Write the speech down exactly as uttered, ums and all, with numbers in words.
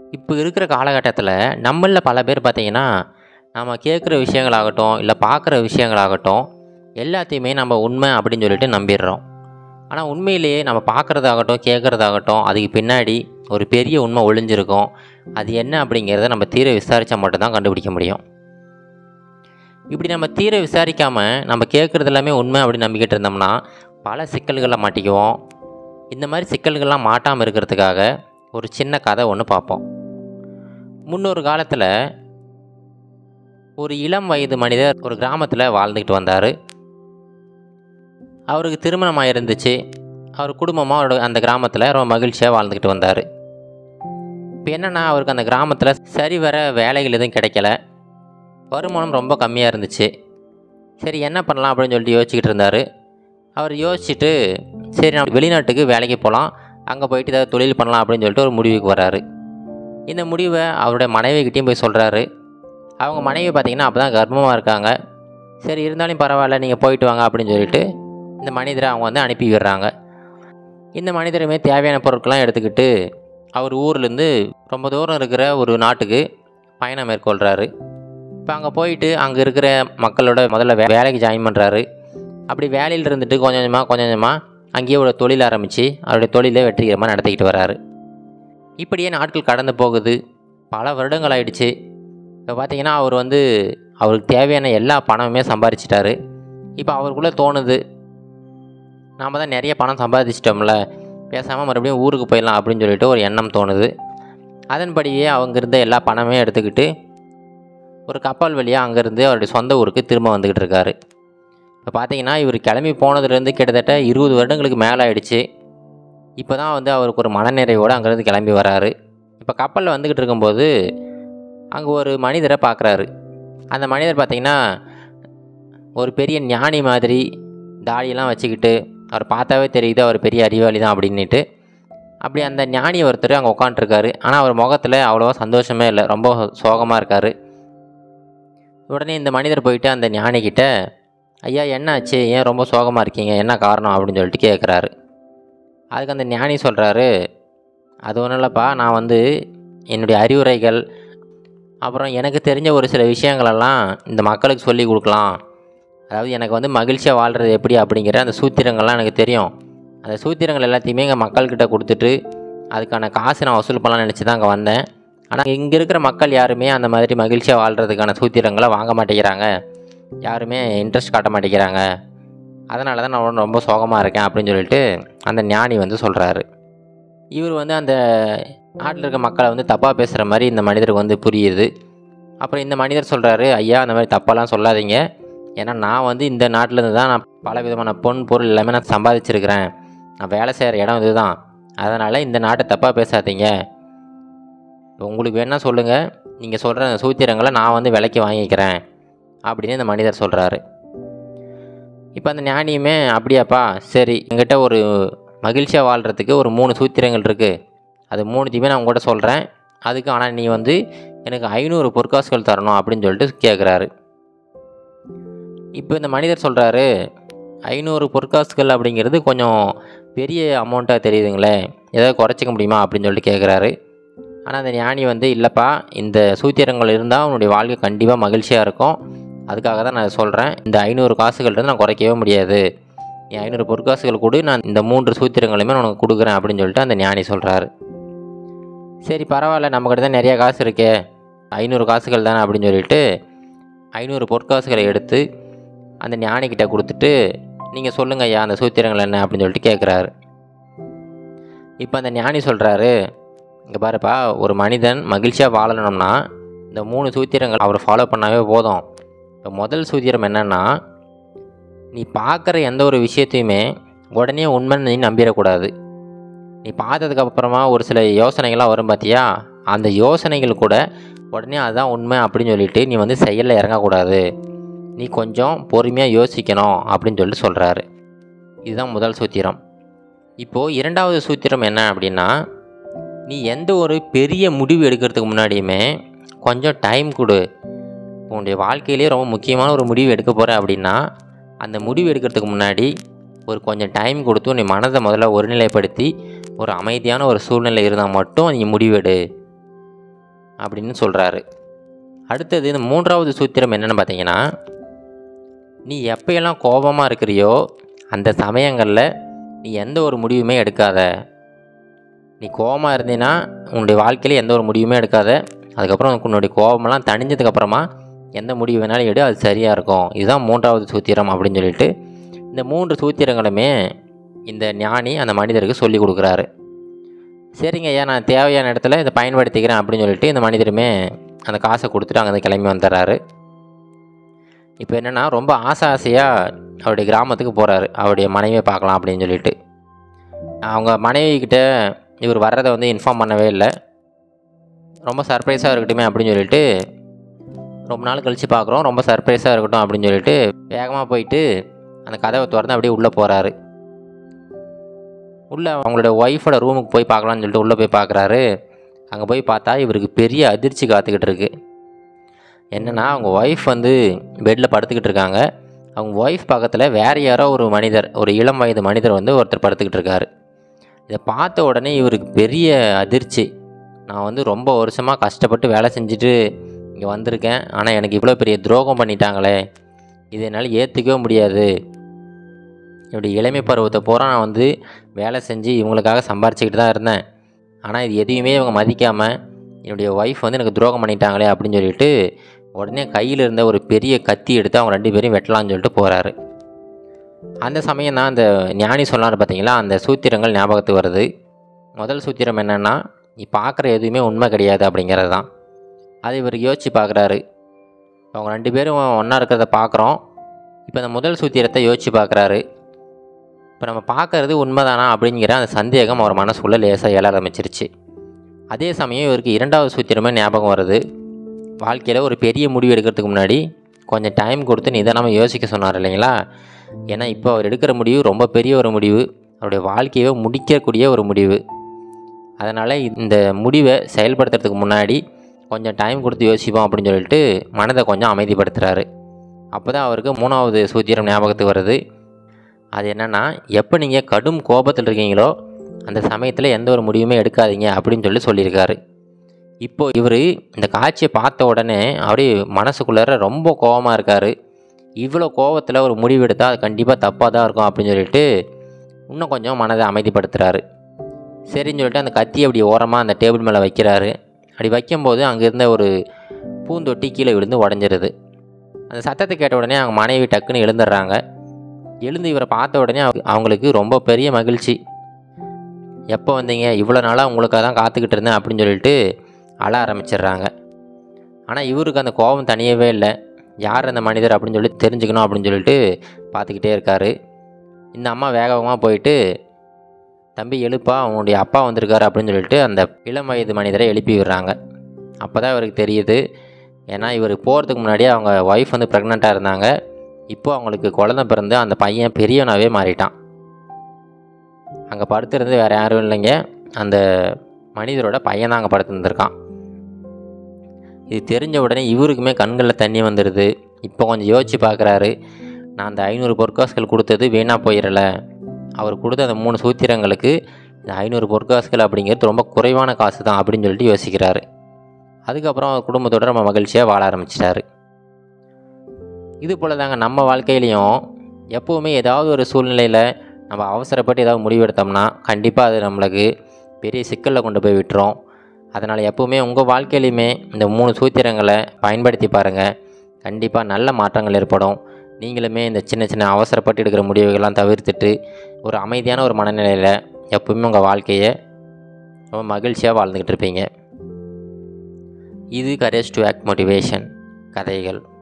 இப்போ இருக்கிற காலகட்டத்தில் நம்மளில் பல பேர் பார்த்திங்கன்னா, நம்ம கேட்குற விஷயங்களாகட்டும், இல்லை பார்க்குற விஷயங்களாகட்டும், எல்லாத்தையுமே நம்ம உண்மை அப்படின்னு சொல்லிட்டு நம்பிடுறோம். ஆனால் உண்மையிலேயே நம்ம பார்க்குறதாகட்டும், கேட்குறதாகட்டும், அதுக்கு பின்னாடி ஒரு பெரிய உண்மை ஒளிஞ்சிருக்கும். அது என்ன அப்படிங்கிறத நம்ம தீர விசாரித்தா மட்டும்தான் கண்டுபிடிக்க முடியும். இப்படி நம்ம தீர விசாரிக்காமல் நம்ம கேட்குறது எல்லாமே உண்மை அப்படின்னு நம்பிக்கிட்டு இருந்தோம்னா பல சிக்கல்களில் மாட்டிக்குவோம். இந்த மாதிரி சிக்கல்கள்லாம் மாட்டாமல் இருக்கிறதுக்காக ஒரு சின்ன கதை ஒன்று பார்ப்போம். முன்னொரு காலத்தில் ஒரு இளம் வயது மனிதர் ஒரு கிராமத்தில் வாழ்ந்துக்கிட்டு வந்தார். அவருக்கு திருமணமாக இருந்துச்சு. அவர் குடும்பமாக அவரோட அந்த கிராமத்தில் ரொம்ப மகிழ்ச்சியாக வாழ்ந்துக்கிட்டு வந்தார். இப்போ என்னென்னா, அவருக்கு அந்த கிராமத்தில் சரிவர வேலைகள் எதுவும் கிடைக்கல. வருமானம் ரொம்ப கம்மியாக இருந்துச்சு. சரி, என்ன பண்ணலாம் அப்படின்னு சொல்லிட்டு யோசிச்சுக்கிட்டு இருந்தார். அவர் யோசிச்சுட்டு, சரி நம்ம வெளிநாட்டுக்கு வேலைக்கு போகலாம், அங்கே போயிட்டு ஏதாவது தொழில் பண்ணலாம் அப்படின்னு சொல்லிட்டு ஒரு முடிவுக்கு வராரு. இந்த முடிவை அவருடைய மனைவிக்கிட்டையும் போய் சொல்கிறாரு. அவங்க மனைவி பார்த்திங்கன்னா அப்போ தான் கர்ப்பமாக இருக்காங்க. சரி, இருந்தாலும் பரவாயில்ல, நீங்கள் போயிட்டு வாங்க அப்படின்னு சொல்லிட்டு இந்த மனிதரை அவங்க வந்து அனுப்பி விடுறாங்க. இந்த மனிதருமே தேவையான பொருட்கள்லாம் எடுத்துக்கிட்டு அவர் ஊர்லேருந்து ரொம்ப தூரம் இருக்கிற ஒரு நாட்டுக்கு பயணம் மேற்கொள்கிறாரு. இப்போ அங்கே போயிட்டு அங்கே இருக்கிற மக்களோட முதல்ல வே வேலைக்கு ஜாயின் பண்ணுறாரு. அப்படி வேலையில் இருந்துட்டு கொஞ்சம் கொஞ்சமாக கொஞ்சம் கொஞ்சமாக அங்கேயே ஒரு தொழில் ஆரம்பித்து அவருடைய தொழிலை வெற்றிகரமாக நடத்திக்கிட்டு வராரு. இப்படியே நாட்கள் கடந்து போகுது. பல வருடங்கள் ஆயிடுச்சு. இப்போ பார்த்திங்கன்னா அவர் வந்து அவருக்கு தேவையான எல்லா பணமுமே சம்பாதிச்சிட்டாரு. இப்போ அவருக்குள்ளே தோணுது, நாம் தான் நிறைய பணம் சம்பாதிச்சிட்டோம்ல, பேசாமல் மறுபடியும் ஊருக்கு போயிடலாம் அப்படின்னு சொல்லிட்டு ஒரு எண்ணம் தோணுது. அதன்படியே அவங்க இருந்த எல்லா பணமே எடுத்துக்கிட்டு ஒரு கப்பல் வழியாக அங்கேருந்து அவருடைய சொந்த ஊருக்கு திரும்ப வந்துக்கிட்டு இருக்காரு. இப்போ பார்த்தீங்கன்னா இவர் கிளம்பி போனதுலேருந்து கிட்டத்தட்ட இருபது வருடங்களுக்கு மேலே ஆயிடுச்சு. இப்போ தான் வந்து அவருக்கு ஒரு மனநிறைவோடு அங்கேருந்து கிளம்பி வராரு. இப்போ கப்பலில் வந்துக்கிட்டு இருக்கும்போது அங்கே ஒரு மனிதரை பார்க்குறாரு. அந்த மனிதர் பார்த்திங்கன்னா ஒரு பெரிய ஞானி மாதிரி தாடியெல்லாம் வச்சுக்கிட்டு, அவர் பார்த்தாவே தெரியுது அவர் பெரிய அறிவாளி தான் அப்படின்ட்டு. அப்படி அந்த ஞானி ஒருத்தர் அங்கே உட்காண்ட்ருக்காரு. ஆனால் அவர் முகத்தில் அவ்வளோவா சந்தோஷமே இல்லை, ரொம்ப சோகமாக இருக்கார். உடனே இந்த மனிதர் போயிட்டு அந்த ஞானிக்கிட்ட, ஐயா என்ன ஆச்சு, ஏன் ரொம்ப சோகமாக இருக்கீங்க, என்ன காரணம் அப்படின்னு சொல்லிட்டு கேட்குறாரு. அதுக்கு அந்த ஞானி சொல்கிறாரு, அது ஒன்றும் இல்லைப்பா, நான் வந்து என்னுடைய அறிவுரைகள் அப்புறம் எனக்கு தெரிஞ்ச ஒரு சில விஷயங்களெல்லாம் இந்த மக்களுக்கு சொல்லி கொடுக்கலாம். அதாவது எனக்கு வந்து மகிழ்ச்சியாக வாழ்கிறது எப்படி அப்படிங்கிற அந்த சூத்திரங்கள்லாம் எனக்கு தெரியும். அந்த சூத்திரங்கள் எல்லாத்தையுமே எங்கள் மக்கள்கிட்ட கொடுத்துட்டு அதுக்கான காசு நான் வசூல் பண்ணலாம்னு நினச்சி தான் அங்கே வந்தேன். ஆனால் இங்கே இருக்கிற மக்கள் யாருமே அந்த மாதிரி மகிழ்ச்சியாக வாழ்கிறதுக்கான சூத்திரங்களை வாங்க மாட்டேங்கிறாங்க, யாருமே இன்ட்ரெஸ்ட் காட்ட மாட்டேங்கிறாங்க. அதனால தான் நான் ரொம்ப சோகமாக இருக்கேன் அப்படின்னு சொல்லிட்டு அந்த ஞானி வந்து சொல்கிறாரு. இவர் வந்து அந்த நாட்டில் இருக்க மக்களை வந்து தப்பாக பேசுகிற மாதிரி இந்த மனிதருக்கு வந்து புரியுது. அப்புறம் இந்த மனிதர் சொல்கிறாரு, ஐயா அந்த மாதிரி தப்பாலாம் சொல்லாதீங்க, ஏன்னா நான் வந்து இந்த நாட்டிலேருந்து தான் நான் பல விதமான பொன் பொருள் எல்லாமே நான் சம்பாதிச்சிருக்கிறேன், நான் வேலை செய்கிற இடம் இது தான், அதனால் இந்த நாட்டை தப்பாக பேசாதீங்க, உங்களுக்கு வேணால் சொல்லுங்கள், நீங்கள் சொல்கிற அந்த சூத்திரங்களை நான் வந்து விலைக்கு வாங்கிக்கிறேன் அப்படின்னு இந்த மனிதர் சொல்கிறாரு. இப்போ அந்த ஞானியுமே, அப்படியாப்பா சரி, என்கிட்ட ஒரு மகிழ்ச்சியாக வாழ்கிறதுக்கு ஒரு மூணு சூத்திரங்கள் இருக்குது, அது மூணுத்தையுமே நான் உங்கள்கிட்ட சொல்கிறேன், அதுக்கு ஆனால் நீ வந்து எனக்கு ஐநூறு பொற்காசுகள் தரணும் அப்படின்னு சொல்லிட்டு கேட்குறாரு. இப்போ இந்த மனிதர் சொல்கிறாரு, ஐநூறு பொற்காசுகள் அப்படிங்கிறது கொஞ்சம் பெரிய அமௌண்ட்டாக தெரியுதுங்களே, ஏதாவது குறைச்சிக்க முடியுமா அப்படின்னு சொல்லிட்டு கேட்குறாரு. ஆனால் அந்த ஞானி வந்து, இல்லைப்பா, இந்த சூத்திரங்கள் இருந்தால் உன்னுடைய வாழ்க்கை கண்டிப்பாக மகிழ்ச்சியாக இருக்கும், அதுக்காக தான் நான் சொல்கிறேன், இந்த ஐநூறு காசுகள் இருந்து நான் குறைக்கவே முடியாது, நீ ஐநூறு பொற்காசுகள் கொடு, நான் இந்த மூன்று சூத்திரங்களையுமே நான் உனக்கு கொடுக்குறேன் அப்படின்னு சொல்லிட்டு அந்த ஞானி சொல்கிறாரு. சரி பரவாயில்ல, நம்மக்கிட்ட தான் நிறையா காசு இருக்கே, ஐநூறு காசுகள் தானே அப்படின்னு சொல்லிட்டு ஐநூறு பொற்காசுகளை எடுத்து அந்த ஞானிக்கிட்ட கொடுத்துட்டு, நீங்கள் சொல்லுங்கள் ஐயா அந்த சூத்திரங்கள் என்ன அப்படின்னு சொல்லிட்டு கேட்குறாரு. இப்போ அந்த ஞானி சொல்கிறாரு, இங்கே பாருப்பா, ஒரு மனிதன் மகிழ்ச்சியாக வாழணும்னா இந்த மூணு சூத்திரங்கள் அவர் ஃபாலோ பண்ணாவே போதும். இப்போ முதல் சூத்திரம் என்னென்னா, நீ பார்க்குற எந்த ஒரு விஷயத்தையுமே உடனே உண்மைன்னு நீ நம்பிடக்கூடாது. நீ பார்த்ததுக்கப்புறமா ஒரு சில யோசனைகள்லாம் வரும் பார்த்தியா, அந்த யோசனைகள் கூட உடனே அதுதான் உண்மை அப்படின்னு சொல்லிட்டு நீ வந்து செயலில் இறங்கக்கூடாது, நீ கொஞ்சம் பொறுமையாக யோசிக்கணும் அப்படின்னு சொல்லிட்டு சொல்கிறாரு. இதுதான் முதல் சூத்திரம். இப்போது இரண்டாவது சூத்திரம் என்ன அப்படின்னா, நீ எந்த ஒரு பெரிய முடிவு எடுக்கிறதுக்கு முன்னாடியுமே கொஞ்சம் டைம் கொடு. உன்னுடைய வாழ்க்கையிலே ரொம்ப முக்கியமான ஒரு முடிவு எடுக்க போகிற அப்படின்னா அந்த முடிவு எடுக்கிறதுக்கு முன்னாடி ஒரு கொஞ்சம் டைம் கொடுத்து நீ மனதை முதல்ல ஒருநிலைப்படுத்தி ஒரு அமைதியான ஒரு சூழ்நிலை இருந்தால் மட்டும் நீ முடிவெடு அப்படின்னு சொல்கிறாரு. அடுத்தது இந்த மூன்றாவது சூத்திரம் என்னென்னு பார்த்தீங்கன்னா, நீ எப்போயெல்லாம் கோபமாக இருக்கிறியோ அந்த சமயங்களில் நீ எந்த ஒரு முடிவுமே எடுக்காத. நீ கோபமாக இருந்தீன்னா உன்னுடைய வாழ்க்கையில் எந்த ஒரு முடிவுமே எடுக்காத. அதுக்கப்புறம் உனக்கு உன்னுடைய கோபமெல்லாம் தணிஞ்சதுக்கப்புறமா எந்த முடிவு வேணாலும் எடு, அது சரியாக இருக்கும். இதுதான் மூன்றாவது சூத்திரம் அப்படின்னு சொல்லிட்டு இந்த மூன்று சூத்திரங்களுமே இந்த ஞானி அந்த மனிதருக்கு சொல்லி கொடுக்குறாரு. சரிங்க ஐயா, நான் தேவையான இடத்துல இதை பயன்படுத்திக்கிறேன் அப்படின்னு சொல்லிட்டு இந்த மனிதருமே அந்த காசை கொடுத்துட்டு அங்கே கிளம்பி வந்துடுறாரு. இப்போ என்னென்னா, ரொம்ப ஆசை ஆசையாக அவருடைய கிராமத்துக்கு போகிறாரு, அவருடைய மனைவியை பார்க்கலாம் அப்படின்னு சொல்லிட்டு. அவங்க மனைவிக்கிட்ட இவர் வர்றதை வந்து இன்ஃபார்ம் பண்ணவே இல்லை. ரொம்ப சர்ப்ரைஸாக இருக்கட்டுமே அப்படின்னு சொல்லிட்டு ரொம்ப நாள் கழித்து பார்க்குறோம். ரொம்ப சர்ப்ரைஸாக இருக்கட்டும் அப்படின்னு சொல்லிட்டு வேகமாக போயிட்டு அந்த கதவை திறந்து அப்படியே உள்ளே போகிறாரு. உள்ளே அவங்களோட ஒய்ஃபோட ரூமுக்கு போய் பார்க்கலான்னு சொல்லிட்டு உள்ளே போய் பார்க்குறாரு. அங்கே போய் பார்த்தா இவருக்கு பெரிய அதிர்ச்சி காத்துக்கிட்டு இருக்கு. என்னென்னா, அவங்க ஒய்ஃப் வந்து பெட்டில் படுத்துக்கிட்டு இருக்காங்க. அவங்க ஒய்ஃப் பக்கத்தில் வேறு யாரோ ஒரு மனிதர், ஒரு இளம் வயது மனிதர் வந்து ஒருத்தர் படுத்துக்கிட்டு இருக்காரு. இதை பார்த்த உடனே இவருக்கு பெரிய அதிர்ச்சி. நான் வந்து ரொம்ப வருஷமாக கஷ்டப்பட்டு வேலை செஞ்சுட்டு இங்கே வந்திருக்கேன், ஆனால் எனக்கு இவ்வளோ பெரிய துரோகம் பண்ணிட்டாங்களே, இது என்னால் ஏற்றுக்கவே முடியாது. என்னுடைய இளமை பருவத்தை பூரா நான் வந்து வேலை செஞ்சு இவங்களுக்காக சம்பாரிச்சிக்கிட்டு தான் இருந்தேன், ஆனால் இது எதையுமே இவங்க மதிக்காமல் என்னுடைய ஒய்ஃப் வந்து எனக்கு துரோகம் பண்ணிட்டாங்களே அப்படின்னு சொல்லிட்டு உடனே கையில் இருந்த ஒரு பெரிய கத்தி எடுத்து அவங்க ரெண்டு பேரையும் வெட்டலான்னு சொல்லிட்டு போகிறாரு. அந்த சமயம் தான் அந்த ஞானி சொன்னார் பார்த்தீங்களா, அந்த சூத்திரங்கள் ஞாபகத்துக்கு வருது. முதல் சூத்திரம் என்னென்னா, நீ பார்க்குற எதுவுமே உண்மை கிடையாது அப்படிங்கிறது தான். அதை இவர் யோசித்து பார்க்குறாரு. அவங்க ரெண்டு பேரும் ஒன்றா இருக்கிறத பார்க்குறோம். இப்போ இந்த முதல் சூத்திரத்தை யோசித்து பார்க்குறாரு. இப்போ நம்ம பார்க்குறது உண்மைதானா அப்படிங்கிற அந்த சந்தேகம் அவர் மனசுக்குள்ளே லேசாக எழ ஆரம்பிச்சிருச்சு. அதே சமயம் இவருக்கு இரண்டாவது சூத்திரமே ஞாபகம் வருது. வாழ்க்கையில் ஒரு பெரிய முடிவு எடுக்கிறதுக்கு முன்னாடி கொஞ்சம் டைம் கொடுத்து நிதானமாக யோசிக்க சொன்னார் இல்லைங்களா. ஏன்னா இப்போ அவர் எடுக்கிற முடிவு ரொம்ப பெரிய ஒரு முடிவு, அவருடைய வாழ்க்கையை முடிக்கக்கூடிய ஒரு முடிவு. அதனால் இந்த முடிவை செயல்படுத்துறதுக்கு முன்னாடி கொஞ்சம் டைம் கொடுத்து யோசிப்போம் அப்படின்னு சொல்லிட்டு மனதை கொஞ்சம் அமைதிப்படுத்துகிறாரு. அப்போ தான் அவருக்கு மூணாவது சூத்திரம் ஞாபகத்துக்கு வருது. அது என்னென்னா, எப்போ நீங்கள் கடும் கோபத்தில் இருக்கீங்களோ அந்த சமயத்தில் எந்த ஒரு முடிவுமே எடுக்காதீங்க அப்படின்னு சொல்லி சொல்லியிருக்காரு. இப்போது இவர் இந்த காட்சியை பார்த்த உடனே அப்படியே மனசுக்குள்ளார ரொம்ப கோபமாக இருக்கார். இவ்வளோ கோபத்தில் ஒரு முடிவு எடுத்தால் அது கண்டிப்பாக தப்பாக தான் இருக்கும் அப்படின்னு சொல்லிட்டு இன்னும் கொஞ்சம் மனதை அமைதிப்படுத்துகிறாரு. சரின்னு சொல்லிட்டு அந்த கத்தியை அப்படி ஓரமாக அந்த டேபிள் மேலே வைக்கிறாரு. அப்படி வைக்கும்போது அங்கே இருந்த ஒரு பூந்தொட்டி கீழே விழுந்து உடஞ்சிருது. அந்த சத்தத்தை கேட்ட உடனே அவங்க மனைவி டக்குன்னு எழுந்துடுறாங்க. எழுந்து இவரை பார்த்த உடனே அவங்களுக்கு ரொம்ப பெரிய மகிழ்ச்சி. எப்போ வந்தீங்க, இவ்வளோ நாளாக உங்களுக்காக தான் காத்துக்கிட்டு இருந்தேன் அப்படின்னு சொல்லிட்டு அழ ஆரம்பிச்சிடுறாங்க. ஆனால் இவருக்கு அந்த கோபம் தனியவே இல்லை. யார் அந்த மனிதர் அப்படின்னு சொல்லி தெரிஞ்சுக்கணும் அப்படின்னு சொல்லிட்டு பார்த்துக்கிட்டே இருக்கார். இந்த அம்மா வேகமாக போயிட்டு, தம்பி எழுப்பா, அவனுடைய அப்பா வந்திருக்காரு அப்படின்னு சொல்லிட்டு அந்த இளம் வயது மனிதரை எழுப்பி விடுறாங்க. அப்போ தான் இவருக்கு தெரியுது. ஏன்னா இவர் போகிறதுக்கு முன்னாடியே அவங்க ஒய்ஃப் வந்து ப்ரெக்னெண்ட்டாக இருந்தாங்க. இப்போ அவங்களுக்கு குழந்தை பிறந்து அந்த பையன் பெரியவனாகவே மாறிட்டான். அங்கே படுத்துருந்து வேறு யாரும் இல்லைங்க, அந்த மனிதரோட பையன் தான் அங்கே படுத்துருந்துருக்கான். இது தெரிஞ்ச உடனே இவருக்குமே கண்களில் தண்ணி வந்துடுது. இப்போ கொஞ்சம் யோசித்து பார்க்குறாரு. நான் அந்த ஐநூறு பொற்காசுகள் கொடுத்தது வீணாக போயிடலை. அவர் கொடுத்த அந்த மூணு சூத்திரங்களுக்கு இந்த ஐநூறு பொற்காசுகள் அப்படிங்கிறது ரொம்ப குறைவான காசு தான் அப்படின்னு சொல்லிட்டு யோசிக்கிறாரு. அதுக்கப்புறம் அவர் குடும்பத்தோடு ரொம்ப மகிழ்ச்சியாக வாழ ஆரம்பிச்சிட்டாரு. இது போல் தாங்க நம்ம வாழ்க்கையிலையும் எப்போவுமே ஏதாவது ஒரு சூழ்நிலையில் நம்ம அவசரப்பட்டு ஏதாவது முடிவெடுத்தோம்னா கண்டிப்பாக அது நம்மளுக்கு பெரிய சிக்கலில் கொண்டு போய் விட்டுரும். அதனால் எப்போவுமே உங்கள் வாழ்க்கையிலையுமே இந்த மூணு சூத்திரங்களை பயன்படுத்தி பாருங்கள். கண்டிப்பாக நல்ல மாற்றங்கள் ஏற்படும். நீங்களுமே இந்த சின்ன சின்ன அவசரப்பட்டு எடுக்கிற முடிவுகள்லாம் தவிர்த்துட்டு ஒரு அமைதியான ஒரு மனநிலையில் எப்போவுமே உங்கள் வாழ்க்கையை ரொம்ப மகிழ்ச்சியாக வாழ்ந்துக்கிட்டு இருப்பீங்க. இது கரேஜ் டு ஆக்ட் மோட்டிவேஷன் கதைகள்.